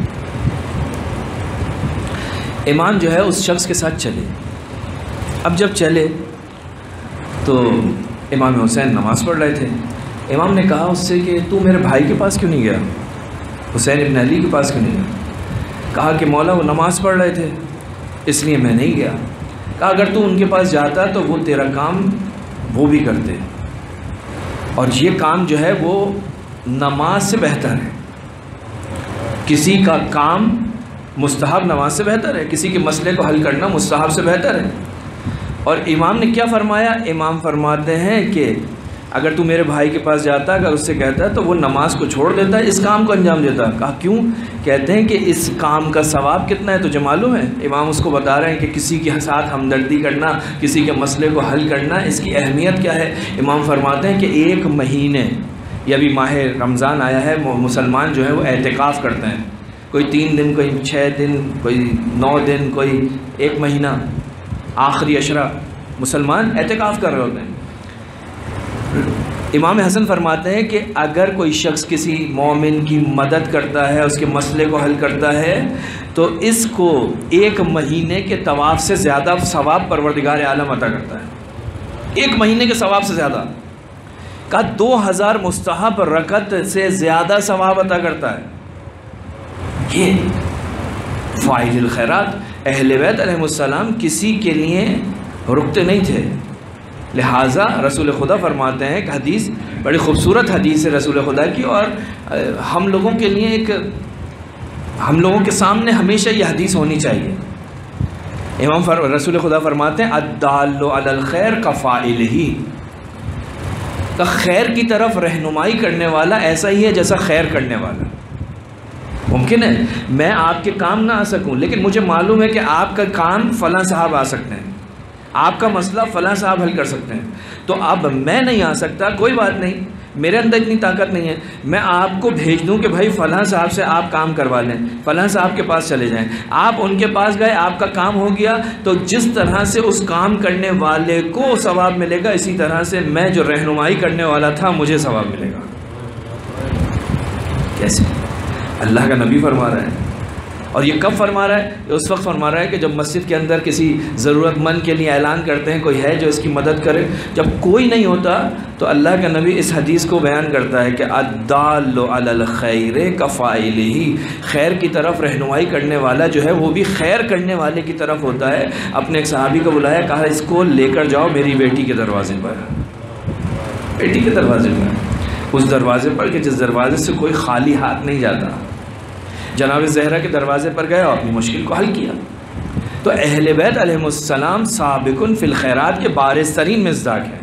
امام جو ہے اس شخص کے ساتھ چلے۔ اب جب چلے تو امام حسین نماز پڑھ رہے تھے، امام نے کہا اس سے کہ تو میرے بھائی کے پاس کیوں نہیں گیا، حسین ابن علی کے پاس کیوں نہیں گیا؟ کہا کہ مولا وہ نماز پڑھ رہے تھے اس لیے میں نہیں گیا۔ کہا اگر تو ان کے پاس جاتا تو وہ تیرا کام وہ بھی کرتے، اور یہ کام جو ہے وہ نماز سے بہتر ہے۔ کسی کا کام مستحب نماز سے بہتر ہے، کسی کے مسئلے کو حل کرنا مستحب سے بہتر ہے۔ اور امام نے کیا فرمایا؟ امام فرماتے ہیں کہ اگر تو میرے بھائی کے پاس جاتا، اگر اس سے کہتا تو وہ نماز کو چھوڑ دیتا، اس کام کو انجام دیتا۔ کہا کیوں؟ کہتے ہیں کہ اس کام کا ثواب کتنا ہے تجھے معلوم ہے؟ امام اس کو بتا رہے ہیں کہ کسی کے ساتھ ہمدردی کرنا، کسی کے مسئلے کو حل کرنا، اس کی اہمیت کیا ہے۔ امام فرماتے ہیں کہ ایک مہینے، یہ ابھی ماہ رمضان آیا ہے، مسلمان جو ہے وہ اعتکاف کرتے ہیں، کوئی 3 دن، کوئی 6 دن، کوئی 9 دن، کوئی 1 مہینہ، آخری عشرہ مسلمان اعتکاف کر رہے ہوتے ہیں۔ امام حسن فرماتے ہیں کہ اگر کوئی شخص کسی مومن کی مدد کرتا ہے، اس کے مسئلے کو حل کرتا ہے، تو اس کو 1 مہینے کے طواف سے زیادہ ثواب پروردگار عالم عطا کرتا ہے۔ 1 مہینے کے ثواب سے زیادہ، کہا 2000 مستحب رکعت سے زیادہ ثواب عطا کرتا ہے۔ یہ فاعل الخیرات، اہل بیت علیہ السلام کسی کے لیے رکتے نہیں تھے، لہٰذا رسول خدا فرماتے ہیں کہ حدیث بڑی خوبصورت حدیث ہے رسول خدا کی، اور ہم لوگوں کے لیے ہم لوگوں کے سامنے ہمیشہ یہ حدیث ہونی چاہیے۔ رسول خدا فرماتے ہیں الدال علی الخیر کفاعلہ، کہ خیر کی طرف رہنمائی کرنے والا ایسا ہی ہے جیسا خیر کرنے والا۔ ممکن ہے میں آپ کے کام نہ آ سکوں، لیکن مجھے معلوم ہے کہ آپ کا کام فلاں صاحب آ سکتے ہیں، آپ کا مسئلہ فلاں صاحب حل کر سکتے ہیں، تو اب میں نہیں آ سکتا، کوئی بات نہیں، میرے اندر اتنی طاقت نہیں ہے، میں آپ کو بھیج دوں کہ بھائی فلاں صاحب سے آپ کام کروا لیں، فلاں صاحب کے پاس چلے جائیں، آپ ان کے پاس گئے، آپ کا کام ہو گیا، تو جس طرح سے اس کام کرنے والے کو ثواب ملے گا، اسی طرح سے میں جو رہنمائی کرنے والا تھا مجھے ثواب ملے گا۔ کیسے؟ اللہ کا نبی فرما رہا ہے، اور یہ کب فرما رہا ہے؟ اس وقت فرما رہا ہے کہ جب مسجد کے اندر کسی ضرورت مند کے لیے اعلان کرتے ہیں کوئی ہے جو اس کی مدد کرے، جب کوئی نہیں ہوتا تو اللہ کا نبی اس حدیث کو بیان کرتا ہے کہ الدال علی الخیر کفاعلہ، خیر کی طرف رہنمائی کرنے والا جو ہے وہ بھی خیر کرنے والے کی طرف ہوتا ہے۔ اپنے ایک صحابی کو بلایا، کہا اس کو لے کر جاؤ میری بیٹی کے دروازے پر، بیٹی کے دروازے پر، اس دروازے پر کہ جس دروازے سے کوئی خالی ہاتھ نہیں جاتا۔ جناب زہرا کے دروازے پر گیا اور اپنی مشکل کو حل کیا۔ تو اہل بیت علیہ السلام سابقون فی الخیرات کے بارز ترین مصداق ہیں،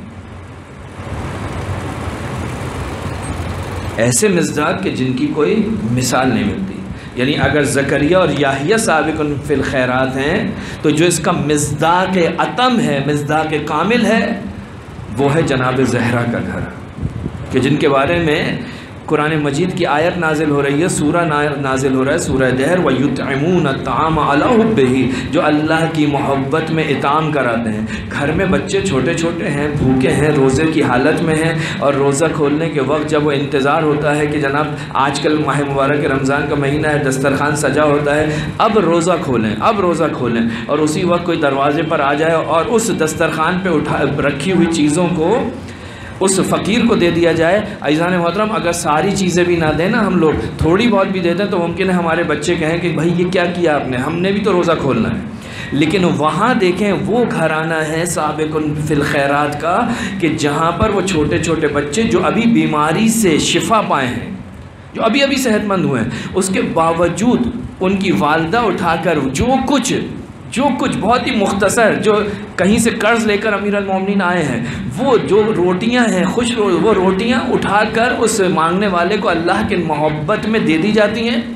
ایسے مصداق کہ جن کی کوئی مثال نہیں ملتی۔ یعنی اگر زکریا اور یحییٰ سابقون فی الخیرات ہیں تو جو اس کا مصداق اتم ہے، مصداق کامل ہے، وہ ہے جناب زہرا کا گھر، کہ جن کے بارے میں قرآن مجید کی آیت نازل ہو رہی ہے، سورہ نازل ہو رہا ہے، سورہ دہر، وَيُطْعِمُونَ الطَّعَامَ عَلَىٰ حُبِّهِ، جو اللہ کی محبت میں اطعام کراتے ہیں۔ گھر میں بچے چھوٹے چھوٹے ہیں، بھوکے ہیں، روزے کی حالت میں ہیں، اور روزہ کھولنے کے وقت جب وہ انتظار ہوتا ہے کہ جناب آج کل ماہ مبارک رمضان کا مہینہ ہے، دسترخوان سجا ہوتا ہے، اب روزہ کھولیں، اب روزہ کھولیں، اور اسی وقت کوئی دروازے پر آ جائے اور اس دسترخوان پہ رکھی ہوئی چیزوں کو اس فقیر کو دے دیا جائے۔ عزیزان محترم، اگر ساری چیزیں بھی نہ دیں نا ہم لوگ، تھوڑی بہت بھی دے دیں تو ممکن ہے ہمارے بچے کہیں کہ بھائی یہ کیا کیا آپ نے، ہم نے بھی تو روزہ کھولنا ہے۔ لیکن وہاں دیکھیں وہ گھرانہ ہے سابق فی الخیرات کا، کہ جہاں پر وہ چھوٹے چھوٹے بچے جو ابھی بیماری سے شفا پائے ہیں، جو ابھی ابھی صحت مند ہوئے ہیں، اس کے باوجود ان کی والدہ اٹھا کر جو کچھ بہت ہی مختصر، جو کہیں سے قرض لے کر امیر المومنین آئے ہیں، وہ جو روٹیاں ہیں وہ روٹیاں اٹھا کر اس مانگنے والے کو اللہ کے محبت میں دے دی جاتی ہیں،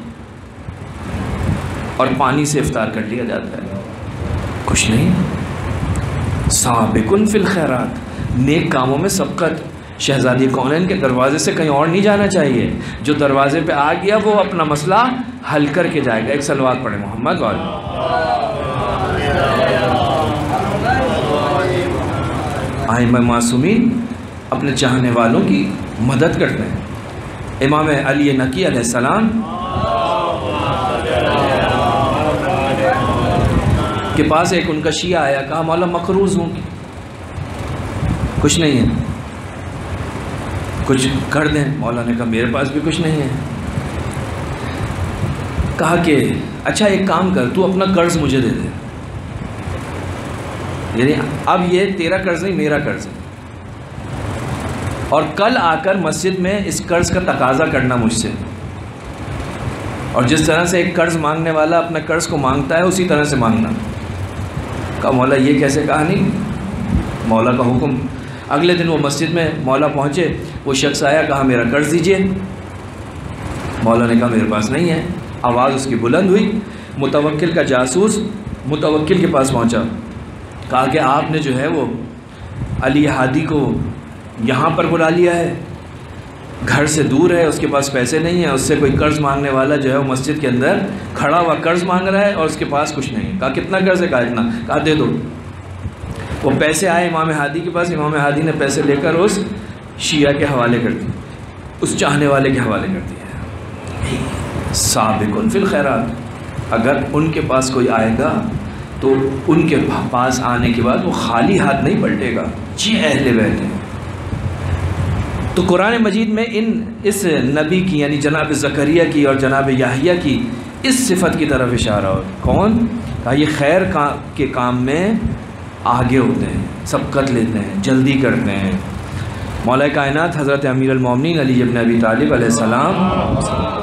اور پانی سے افطار کر لیا جاتا ہے۔ کچھ نہیں، سابق فی الخیرات، نیک کاموں میں سبقت۔ شہزادی کونین کے دروازے سے کہیں اور نہیں جانا چاہیے، جو دروازے پہ آ گیا وہ اپنا مسئلہ حل کر کے جائے گا۔ ایک صلوات پڑھے محمد والے۔ ائمہ معصومین اپنے چاہنے والوں کی مدد کرتے ہیں۔ امام علی نقی علیہ السلام کے پاس ایک ان کا شیعہ آیا، کہا مولا مقروض ہوں، کچھ نہیں ہے، کچھ کر دیں۔ مولا نے کہا میرے پاس بھی کچھ نہیں ہے۔ کہا کہ اچھا ایک کام کر، تو اپنا قرض مجھے دے دے، یعنی اب یہ تیرا قرض نہیں میرا قرض ہے، اور کل آ کر مسجد میں اس قرض کا تقاضا کرنا مجھ سے، اور جس طرح سے ایک قرض مانگنے والا اپنا قرض کو مانگتا ہے اسی طرح سے مانگنا۔ کہا مولا یہ کیسے؟ کہا نہیں، مولا کا حکم۔ اگلے دن وہ مسجد میں مولا پہنچے، وہ شخص آیا، کہا میرا قرض دیجئے۔ مولا نے کہا میرے پاس نہیں ہے۔ آواز اس کی بلند ہوئی، متوکل کا جاسوس متوکل کے پاس پہنچا، کہا کہ آپ نے جو ہے وہ علی ہادی کو یہاں پر بلا لیا ہے، گھر سے دور ہے، اس کے پاس پیسے نہیں ہیں، اس سے کوئی قرض مانگنے والا جو ہے وہ مسجد کے اندر کھڑا ہوا قرض مانگ رہا ہے اور اس کے پاس کچھ نہیں ہے۔ کہا کتنا قرض ہے؟ کہا اتنا۔ کہا دے دو۔ وہ پیسے آئے امام ہادی کے پاس، امام ہادی نے پیسے لے کر اس شیعہ کے حوالے کر دی، اس چاہنے والے کے حوالے کر دیا۔ سابق فی الخیرات، اگر ان کے پاس کوئی آئے گا تو ان کے پاس آنے کے بعد وہ خالی ہاتھ نہیں پلٹے گا، جی اہل بیت ہیں۔ تو قرآن مجید میں اس نبی کی یعنی جناب زکریا کی اور جناب یحییٰ کی اس صفت کی طرف اشارہ ہو۔ کون؟ کہا یہ خیر کے کام میں آگے ہوتے ہیں، سبقت لیتے ہیں، جلدی کرتے ہیں۔ مولا کائنات حضرت امیر المومنین علی بن ابی طالب علیہ السلام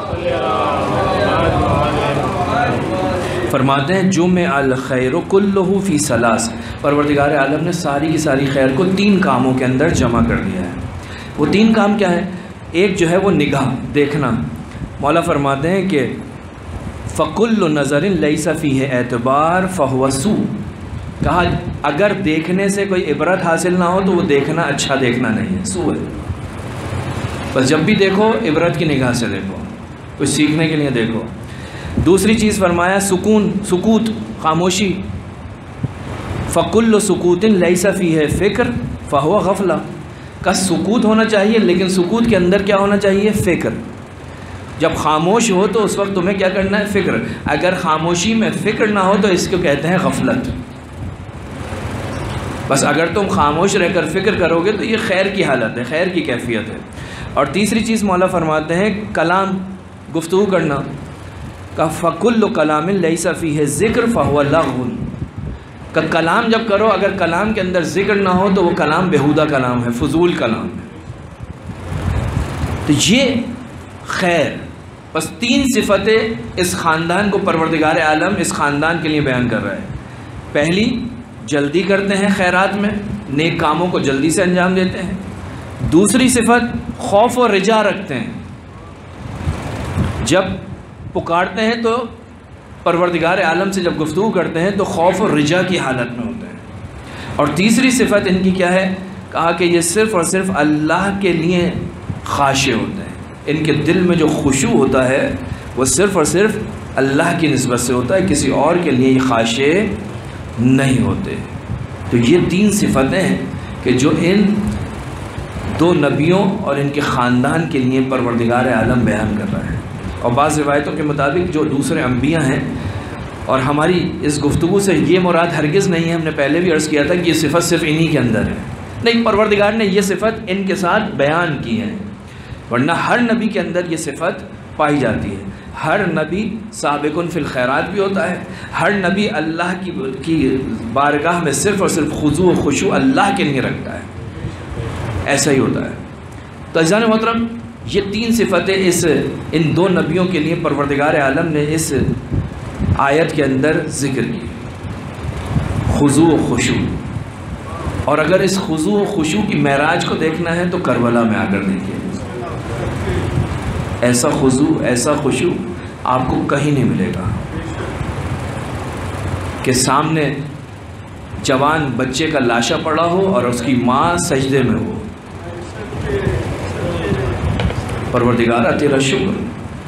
فرماتے ہیں جمع الخیر کلہ فی ثلاث، پروردگار عالم نے ساری کی ساری خیر کو 3 کاموں کے اندر جمع کر دیا ہے۔ وہ 3 کام کیا ہے؟ ایک جو ہے وہ نگاہ، دیکھنا۔ مولا فرماتے ہیں کہ فَكُلُّ نَظَرٍ لَيْسَ فِيهِ اعتبار فَهُوَ سُوء، کہا اگر دیکھنے سے کوئی عبرت حاصل نہ ہو تو وہ دیکھنا اچھا دیکھنا نہیں ہے، سوء ہے۔ بس جب بھی دیکھو عبرت کی نگاہ سے دیکھو، کچھ سیکھنے کے لیے دیکھو۔ دوسری چیز فرمایا سکون، سکوت، خاموشی۔ فَكُلُّ سُكُوتٍ لَيْسَ فِيهِ فِكْر فَهُوَ غَفْلَةٌ، کا سکوت ہونا چاہیے لیکن سکوت کے اندر کیا ہونا چاہیے؟ فکر۔ جب خاموش ہو تو اس وقت تمہیں کیا کرنا ہے؟ فکر۔ اگر خاموشی میں فکر نہ ہو تو اس کو کہتے ہیں غفلت۔ بس اگر تم خاموش رہ کر فکر کرو گے تو یہ خیر کی حالت ہے، خیر کی کیفیت ہے۔ اور تیسری چیز مولا فرماتے ہیں کلام، گفتگو کرنا۔ کا فَكُلُّ كَلَامٍ لَيْسَ فِيهِ ذِكْرٌ فَهُوَ لَغْوٌ، کہ کلام جب کرو اگر کلام کے اندر ذکر نہ ہو تو وہ کلام بیہودہ کلام ہے، فضول کلام ہے۔ تو یہ خیر، بس 3 صفتیں اس خاندان کو پروردگار عالم اس خاندان کے لیے بیان کر رہا ہے۔ پہلی، جلدی کرتے ہیں خیرات میں، نیک کاموں کو جلدی سے انجام دیتے ہیں۔ دوسری صفت، خوف و رجا رکھتے ہیں، جب پکارتے ہیں تو پروردگار عالم سے جب گفتگو کرتے ہیں تو خوف و رجا کی حالت میں ہوتے ہیں۔ اور تیسری صفت ان کی کیا ہے؟ کہا کہ یہ صرف اور صرف اللہ کے لیے خاشع ہوتے ہیں، ان کے دل میں جو خشوع ہوتا ہے وہ صرف اور صرف اللہ کی نسبت سے ہوتا ہے، کسی اور کے لیے یہ خاشع نہیں ہوتے۔ تو یہ 3 صفتیں ہیں کہ جو ان 2 نبیوں اور ان کے خاندان کے لیے پروردگار عالم بیان کر رہا ہے۔ اور بعض روایتوں کے مطابق جو دوسرے انبیاء ہیں، اور ہماری اس گفتگو سے یہ مراد ہرگز نہیں ہے، ہم نے پہلے بھی عرض کیا تھا کہ یہ صفت صرف انہی کے اندر ہے، نہیں، پروردگار نے یہ صفت ان کے ساتھ بیان کی ہے، ورنہ ہر نبی کے اندر یہ صفت پائی جاتی ہے۔ ہر نبی سابقن فی الخیرات بھی ہوتا ہے، ہر نبی اللہ کی بارگاہ میں صرف اور صرف خضوع و خشوع اللہ کے لیے رکھتا ہے، ایسا ہی ہوتا ہے۔ تو عزیزان محترم، یہ تین صفتیں ان دو نبیوں کے لیے پروردگار عالم نے اس آیت کے اندر ذکر کی، خضوع و خشوع۔ اور اگر اس خضوع و خشوع کی معراج کو دیکھنا ہے تو کربلا میں آ کر دیکھیے، ایسا خضوع، ایسا خشوع آپ کو کہیں نہیں ملے گا کہ سامنے جوان بچے کا لاشا پڑا ہو اور اس کی ماں سجدے میں ہو۔ پروردگارہ تیرا شکر،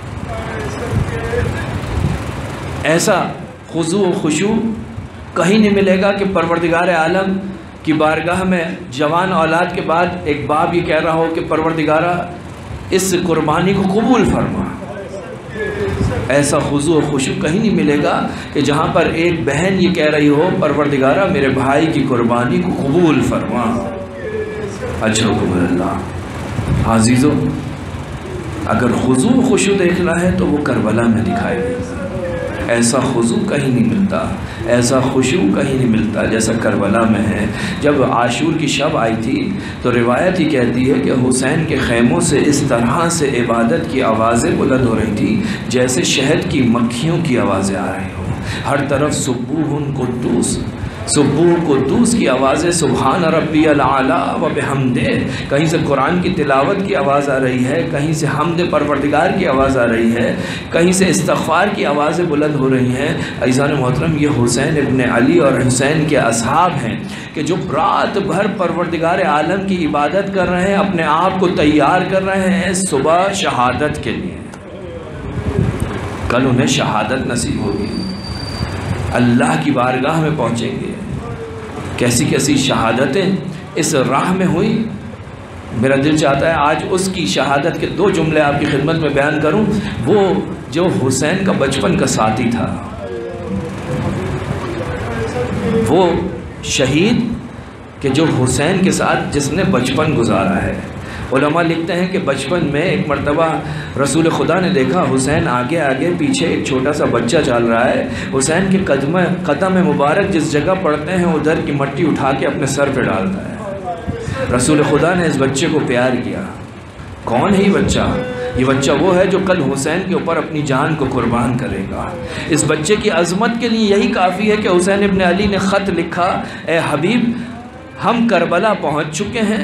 ایسا خضوع و خشوع کہیں نہیں ملے گا کہ پروردگار عالم کی بارگاہ میں جوان اولاد کے بعد ایک باپ یہ کہہ رہا ہو کہ پروردگارہ اس قربانی کو قبول فرما۔ ایسا خضوع و خشوع کہیں نہیں ملے گا کہ جہاں پر ایک بہن یہ کہہ رہی ہو پروردگارہ میرے بھائی کی قربانی کو قبول فرما۔ اجرکم اللہ۔ عزیزو، اگر خضوع و خشوع دیکھنا ہے تو وہ کربلا میں دکھائی دے، ایسا خضوع کہیں نہیں ملتا، ایسا خشوع کہیں نہیں ملتا جیسا کربلا میں ہے۔ جب عاشور کی شب آئی تھی تو روایت ہی کہتی ہے کہ حسین کے خیموں سے اس طرح سے عبادت کی آوازیں بلند ہو رہی تھی جیسے شہد کی مکھیوں کی آوازیں آ رہی ہوں۔ ہر طرف سبوح قدوس، سبوح قدوس کی آوازیں، سبحان ربی الاعلیٰ و بحمدہ، کہیں سے قرآن کی تلاوت کی آواز آ رہی ہے، کہیں سے حمد پروردگار کی آواز آ رہی ہے، کہیں سے استغفار کی آوازیں بلند ہو رہی ہیں۔ عزیزان محترم، یہ حسین ابن علی اور حسین کے اصحاب ہیں کہ جو رات بھر پروردگار عالم کی عبادت کر رہے ہیں، اپنے آپ کو تیار کر رہے ہیں صبح شہادت کے لیے۔ کل انہیں شہادت نصیب ہوگی، اللہ کی بارگاہ میں پہنچیں گے۔ کیسی کیسی شہادتیں اس راہ میں ہوئی، میرا دل چاہتا ہے آج اس کی شہادت کے دو جملے آپ کی خدمت میں بیان کروں۔ وہ جو حسین کا بچپن کا ساتھی تھا، وہ شہید کہ جو حسین کے ساتھ جس نے بچپن گزارا ہے۔ علماء لکھتے ہیں کہ بچپن میں ایک مرتبہ رسول خدا نے دیکھا حسین آگے آگے پیچھے ایک چھوٹا سا بچہ چل رہا ہے، حسین کے قدم مبارک جس جگہ پڑتے ہیں ادھر کی مٹی اٹھا کے اپنے سر پہ ڈالتا ہے۔ رسول خدا نے اس بچے کو پیار کیا۔ کون ہے یہ بچہ؟ یہ بچہ وہ ہے جو کل حسین کے اوپر اپنی جان کو قربان کرے گا۔ اس بچے کی عظمت کے لیے یہی کافی ہے کہ حسین ابن علی نے خط لکھا، اے حبیب ہم کربلا پہنچ چکے ہیں،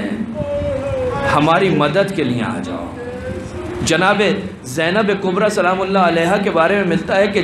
ہماری مدد کے لیے آ جاؤ۔ جناب زینب کبریٰ سلام اللہ علیہا کے بارے میں ملتا ہے کہ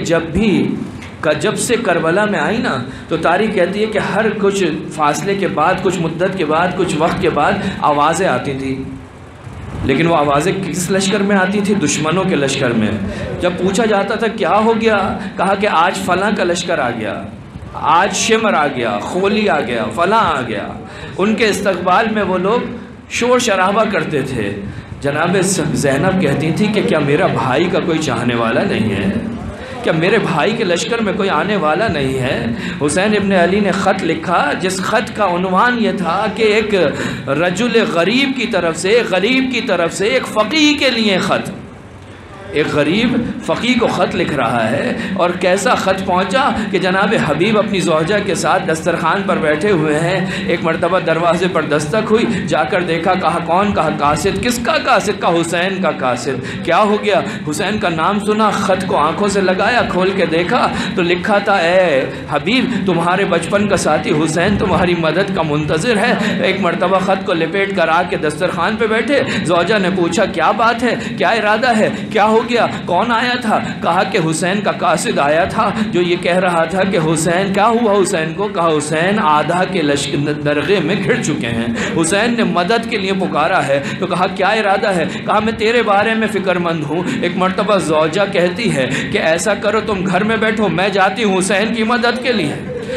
جب سے کربلا میں آئی نا تو تاریخ کہتی ہے کہ ہر کچھ فاصلے کے بعد، کچھ مدت کے بعد، کچھ وقت کے بعد آوازیں آتی تھیں، لیکن وہ آوازیں کس لشکر میں آتی تھی؟ دشمنوں کے لشکر میں۔ جب پوچھا جاتا تھا کیا ہو گیا، کہا کہ آج فلاں کا لشکر آ گیا، آج شمر آ گیا، خولی آ گیا، فلاں آ گیا۔ ان کے استقبال میں وہ لوگ شور شرابہ کرتے تھے۔ جناب زینب کہتی تھی کہ کیا میرا بھائی کا کوئی چاہنے والا نہیں ہے؟ کیا میرے بھائی کے لشکر میں کوئی آنے والا نہیں ہے؟ حسین ابن علی نے خط لکھا جس خط کا عنوان یہ تھا کہ ایک رجل غریب کی طرف سے ایک فقیہ کے لیے خط، ایک غریب فقیہ کو خط لکھ رہا ہے۔ اور کیسا خط پہنچا کہ جناب حبیب اپنی زوجہ کے ساتھ دسترخوان پر بیٹھے ہوئے ہیں، ایک مرتبہ دروازے پر دستک ہوئی، جا کر دیکھا، کہا کون؟ کہا قاصد۔ کس کا قاصد؟ کہا حسین کا قاصد۔ کیا ہو گیا؟ حسین کا نام سنا، خط کو آنکھوں سے لگایا، کھول کے دیکھا تو لکھا تھا، اے حبیب تمہارے بچپن کا ساتھی حسین تمہاری مدد کا منتظر ہے۔ ایک مرتبہ خط کو لپیٹ کر آ کے دسترخوان پہ بیٹھے، زوجہ نے پوچھا کیا بات ہے، کیا ارادہ ہے، کیا ہو گیا، کون آیا تھا؟ کہا کہ حسین کا قاصد آیا تھا جو یہ کہہ رہا تھا کہ حسین کیا ہوا حسین کو؟ کہا حسین آدھا کے درغے میں گھر چکے ہیں، حسین نے مدد کے لیے پکارا ہے۔ تو کہا کیا ارادہ ہے؟ کہا میں تیرے بارے میں فکر مند ہوں۔ ایک مرتبہ زوجہ کہتی ہے کہ ایسا کرو تم گھر میں بیٹھو، میں جاتی ہوں حسین کی مدد کے لیے۔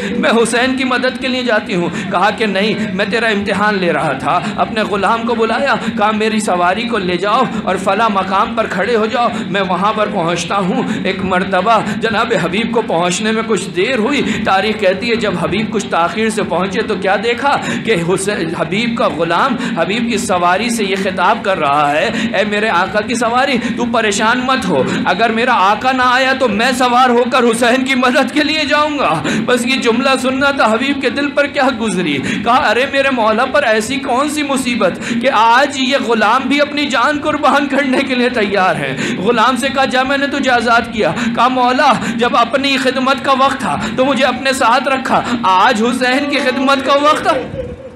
میں حسین کی مدد کے لیے جاتی ہوں۔ کہا کہ نہیں، میں تیرا امتحان لے رہا تھا۔ اپنے غلام کو بلایا، کہا میری سواری کو لے جاؤ اور فلاں مقام پر کھڑے ہو جاؤ، میں وہاں پر پہنچتا ہوں۔ ایک مرتبہ جناب حبیب کو پہنچنے میں کچھ دیر ہوئی۔ تاریخ کہتی ہے جب حبیب کچھ تاخیر سے پہنچے تو کیا دیکھا کہ حبیب کا غلام حبیب کی سواری سے یہ خطاب کر رہا ہے، اے میرے آقا کی سواری، تو پریشان مت ہو، اگر میرا آقا نہ آیا تو میں سوار ہو کر حسین کی مدد کے لیے جاؤں گا۔ بس یہ جملہ سننا تھا حبیب کے دل پر کیا گزری۔ کہا ارے میرے مولا پر ایسی کون سی مصیبت کہ آج یہ غلام بھی اپنی جان قربان کرنے کے لیے تیار ہے۔ غلام سے کہا جا میں نے تجھے آزاد کیا۔ کہا مولا جب اپنی خدمت کا وقت تھا تو مجھے اپنے ساتھ رکھا، آج حسین کی خدمت کا وقت تھا۔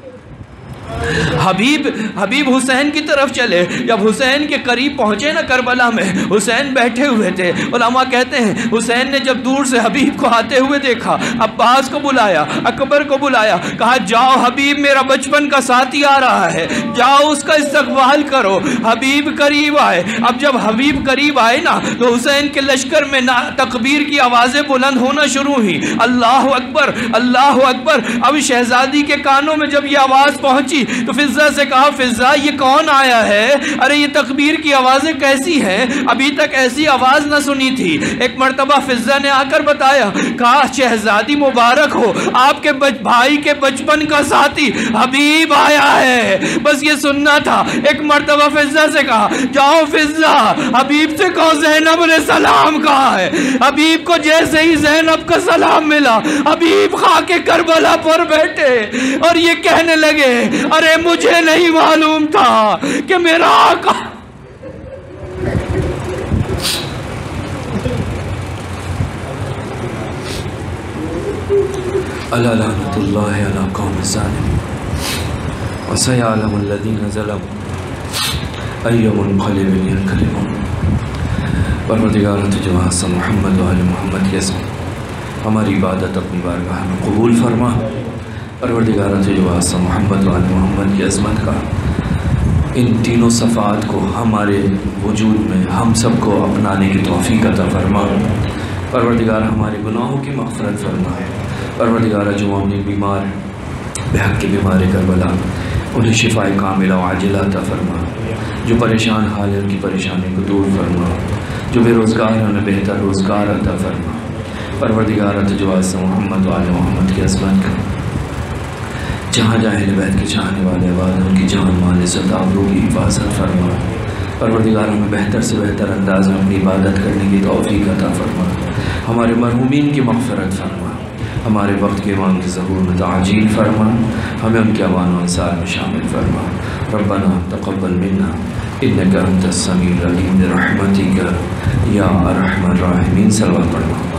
حبیب حسین کی طرف چلے۔ جب حسین کے قریب پہنچے نا کربلا میں، حسین بیٹھے ہوئے تھے۔ علماء کہتے ہیں حسین نے جب دور سے حبیب کو آتے ہوئے دیکھا، عباس کو بلایا، اکبر کو بلایا، کہا جاؤ حبیب میرا بچپن کا ساتھی آ رہا ہے، جاؤ اس کا استقبال کرو۔ حبیب قریب آئے۔ اب جب حبیب قریب آئے نا تو حسین کے لشکر میں تکبیر کی آوازیں بلند ہونا شروع ہوئی، اللہ اکبر اللہ اکبر۔ اب شہزادی کے کانوں میں جب یہ آواز پہنچی تو فضہ سے کہا فضہ یہ کون آیا ہے؟ ارے یہ تکبیر کی آوازیں کیسی ہیں؟ ابھی تک ایسی آواز نہ سنی تھی۔ ایک مرتبہ فضہ نے آ کر بتایا، کہا شہزادی مبارک ہو، آپ کے بھائی کے بچپن کا ساتھی حبیب آیا ہے۔ بس یہ سننا تھا۔ ایک مرتبہ فضہ سے کہا جاؤ فضہ حبیب سے کہو زینب نے سلام کہا ہے۔ حبیب کو جیسے ہی زینب کا سلام ملا، حبیب خاک کربلا پر بیٹھے اور یہ کہنے لگے ارے مجھے نہیں معلوم تھا کہ میرا آقا الا لعنت اللہ علی قوم الظالمین وسیعلم الذین ظلموا ای منقلب ینقلبون۔ پروردگار تجھے واسطہ محمد و آل محمد کے اسم ہماری عبادت اپنی بارگاہ میں قبول فرما۔ پروردگار تجھے واسطہ محمد و آل محمد کی عظمت کا ان تینوں صفات کو ہمارے وجود میں ہم سب کو اپنانے کی توفیق عطا فرما۔ پروردگار ہمارے گناہوں کی مغفرت فرما۔ پروردگار جو اپنی بیمار بحق کے بیمار کربلا انہیں شفاء کاملہ و عاجلہ عطا فرما۔ جو پریشان حال ہے ان کی پریشانی کو دور فرما۔ جو بے روزگار ہیں انہیں بہتر روزگار عطا فرما۔ پروردگار تجھے واسطہ محمد و آل محمد کی عظمت کا جہاں جاہے اہل بیت کے چاہنے والے عباد ان کی جان مال عزت آبرو کی حفاظت فرما۔ پروردگار ہمیں بہتر سے بہتر انداز میں اپنی عبادت کرنے کی توفیق عطا فرما۔ ہمارے مرحومین کی مغفرت فرما۔ ہمارے وقت کے امام کی ظہور میں تعجیل فرما۔ ہمیں ان کے اوان و انصار میں شامل فرما۔ ربنا تقبل منا انک انت السمیع العلیم برحمتک یا ارحم الراحمین۔ صلوات پڑھنا۔